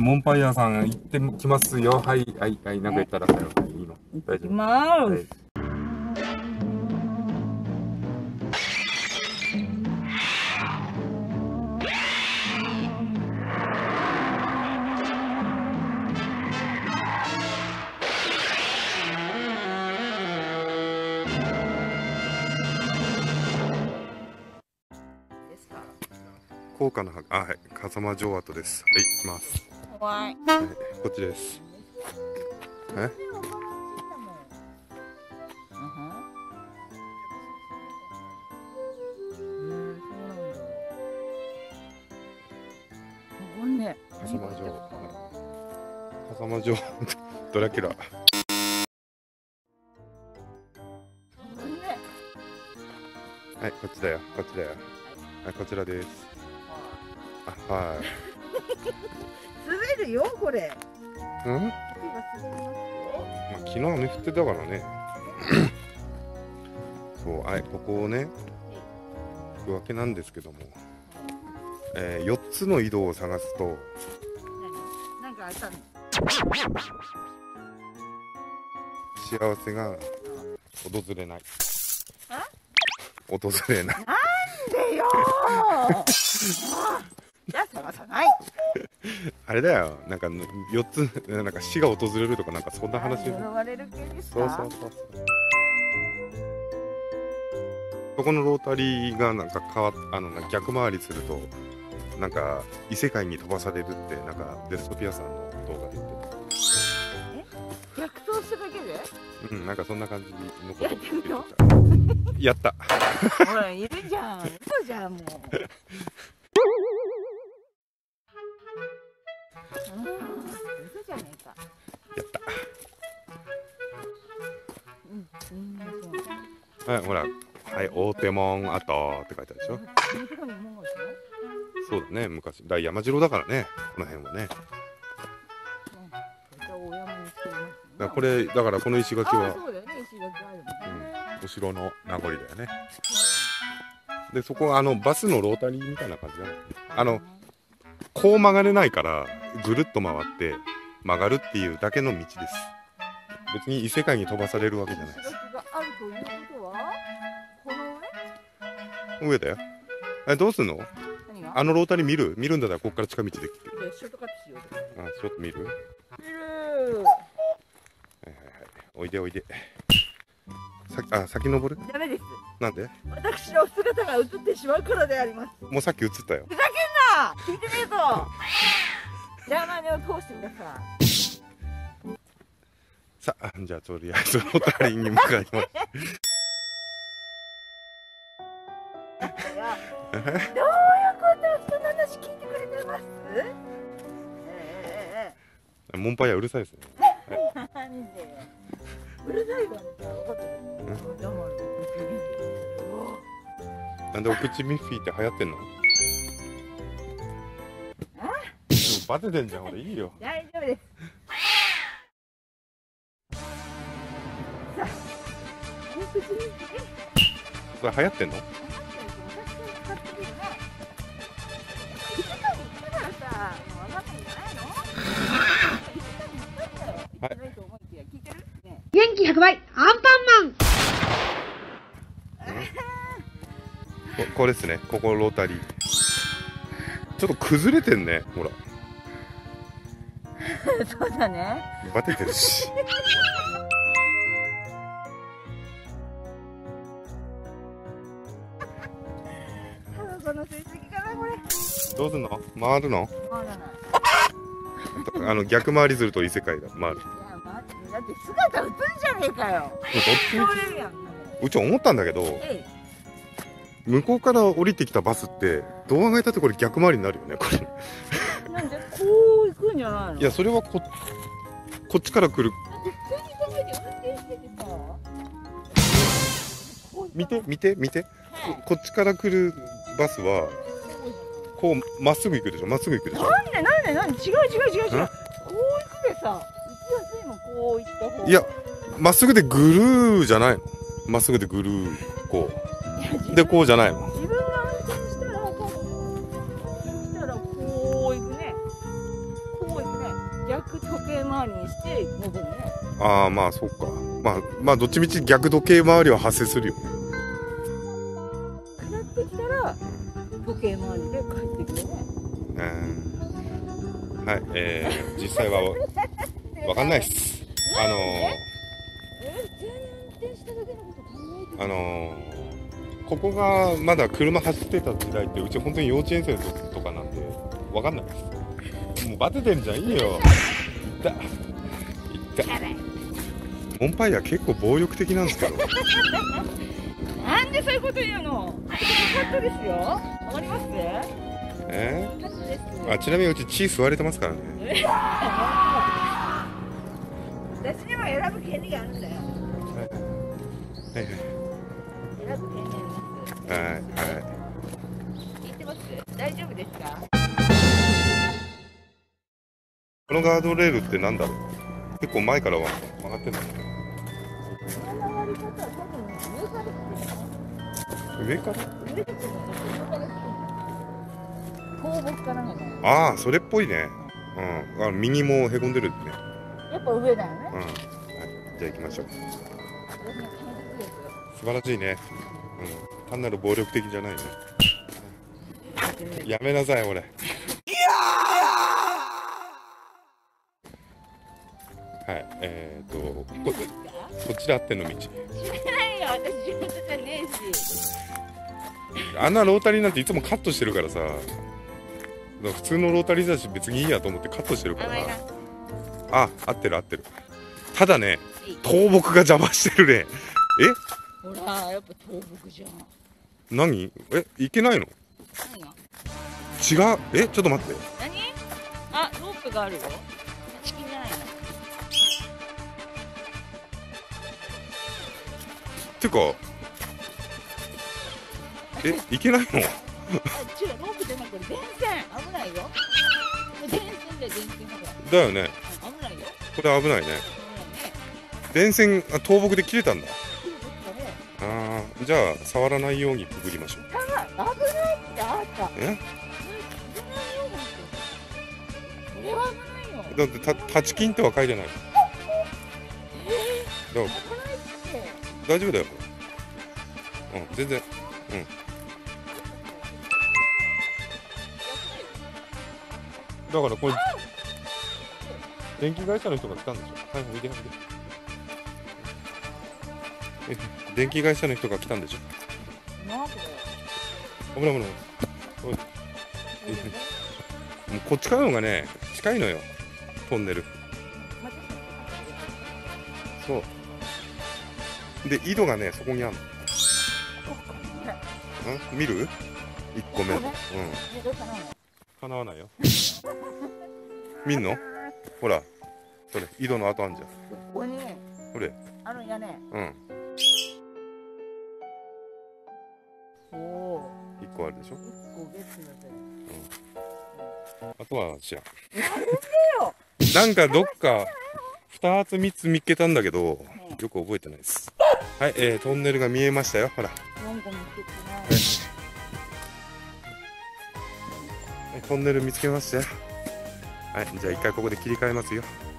モンパイアさん行ってきますよ。はい、はい、はい、なんか言ったらいいの。大丈夫。はい。高価な、はい、風間城跡です。はい、行きます。はい、こっちです。風間城、風間城、ドラキュラ。はい、こっちだよ、こっちだよ。はい、こちらです。あ、はい。 滑るよ、これ。 うん？まあ、昨日雨降ってたからね。そう、はい、ここをね、行くわけなんですけども。4つの井戸を探すと。 なんかあったの？ 幸せが訪れない。訪れない。 なんでよー。じゃあ探さない。 あれだよ、なんか4つ、なんか死が訪れるとか、なんかそんな話。 呪われる系ですか？ そうそうそう。そこのロータリーがなんか逆回りすると、なんか異世界に飛ばされるって、なんかデストピアさんの動画で言ってた。 逆走しただけで？ うん、なんかそんな感じのこと言ってた。 やった。 ほら、いるじゃん。嘘じゃん、もう。嘘じゃねえか。 やった。はい、ほら、はい、大手門跡って書いてあるでしょ。そうだね、昔、山城だからね、この辺はね。これ、だからこの石垣は、お城の名残だよね。で、そこはバスのロータリーみたいな感じだね。こう曲がれないから、ぐるっと回って曲がるっていうだけの道です。別に異世界に飛ばされるわけじゃないです。上だよ。どうすんの？ロータリー見るんだったらここから近道できる。 ショートカットしよう。 ちょっと見る？おいでおいで。先登る？ ダメです。 なんで？ 私の姿が映ってしまうからであります。 もうさっき映ったよ。 ふざけんな！聞いてねえぞ。ジャーマネを通してください。 さあ、じゃあとりあえずロータリーに向かいます。どういうこと？人の話聞いてくれてます？ モンパイアうるさいですね。 なんでうるさいわ。 なんでお口ミッフィーって流行ってんの？バテてんじゃん、俺。いいよ。 大丈夫です。 これ流行ってんの？ 元気100倍アンパンマン。 これですね、ここロータリー。ちょっと崩れてんね、ほら。 そうだね。 バテてるし。 この成績かな、これ。 どうすんの？回るの？ 回らない。 逆回りすると異世界だ。回る。 だって姿映るじゃねえかよ。 うち思ったんだけど、向こうから降りてきたバスってどう考えたってこれ逆回りになるよね、これ。 なんでこう行くんじゃないの？ いや、それはこっちから来る。見て見て見て、こっちから来るバスはこうまっすぐ行くでしょ。まっすぐ行くでしょ。 なんで違う。こう行くでさ、行きやすいもん、こう行った方が。 いや、まっすぐでぐるーじゃないの。まっすぐでぐるー、こうでこうじゃないの。 自分が運転したらこう行くね。こう行くね。 回りにして登るね。 ああ、まあそうか。まあどっちみち逆時計回りは発生するよね。 下ってきたら時計回りで帰ってくるね。 はい、実際はわかんないっす。 普通に運転しただけのこと考えてる。 ここがまだ車走ってた時代ってうち本当に幼稚園生とかなんでわかんないです。もうバテてんじゃん、いいよ。いったモンパイア結構暴力的なんですけど。 なんでそういうこと言うの。カットですよ。わかります？カットです。 ちなみにうち血吸われてますからね。 私にも選ぶ権利があるんだよ。 はいはい。 選ぶ権利あります。 はいはい。 聞いてます？大丈夫ですか？ このガードレールってなんだろう。結構前からは曲がってんの。 この回り方は多分上から来てるの？ 上から？ 上で来るの？上から来てるの？倒木かなんかね。 ああ、それっぽいね。うん。右もへこんでるね。 やっぱ上だよね。 はい。じゃあ行きましょう。 私の感じですよ。 素晴らしいね。単なる暴力的じゃないね。やめなさい、俺。はい、こちらあっての道。 知らないよ、私地元じゃねえし。 あんなロータリーなんていつもカットしてるからさ。普通のロータリーだし別にいいやと思ってカットしてるから。あ、合ってる合ってる。ただね、倒木が邪魔してるね。 ほら、やっぱ倒木じゃん。 何？いけないの？違う。ちょっと待って。 何？あ、ロープがあるよ。チキンじゃないの？ てか、いけないの？ あ、違う、ロープじゃなくて電線。危ないよ。電線で電線だから。 だよね。 危ないよ。 これ危ないね。電線、倒木で切れたんだ。じゃあ触らないようにくぐりましょう。 危ないってあった。 え？ 危ないよ、これは危ないよ。 だってタチキンっては書いてない。だから危ないって。 大丈夫だよ。全然。だからこれ電気会社の人が来たんでしょ。はい、おいでおいで。電気会社の人が来たんでしょ。危ない危ない。おい。もうこっちからのがね近いのよ。トンネル。そう。で井戸がねそこにあるの。見る？1個目。叶わないよ。見んの？ほら、それ井戸の跡あんじゃん。 ここにほれ。 あるんやね。おお。 1個あるでしょ。 1個ゲットだぜ。 あとは知らん。なんかどっか2つ3つ見っけたんだけど、よく覚えてないです。はい、トンネルが見えましたよ。ほら。トンネル見つけましたよ。はい、じゃあ一回ここで切り替えますよ。